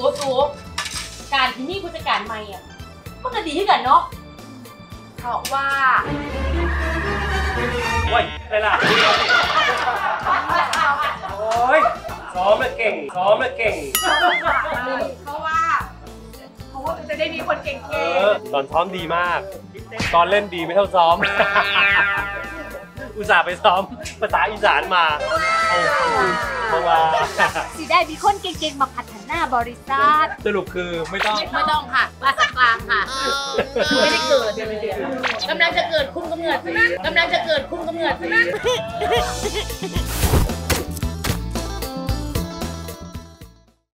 สูการที่นี่ผู้จัดการใหม่อ่ะมันก็ดีขึ้นกันเนาะเพราะว่าโอ้ยอะไรล่ะโอ้ยซ้อมแล้วเก่งเพราะว่ามันจะได้มีคนเก่งๆตอนซ้อมดีมากตอนเล่นดีไม่เท่าซ้อมอุตส่าห์ไปซ้อมภาษาอีสานมาเพราะว่าสิได้มีคนเก่งๆมาพัฒนาบริษัทสรุปคือไม่ต้องค่ะมาสักกลางค่ะไม่ได้เกิดกำลังจะเกิดคุ้มกำเนิดนั้น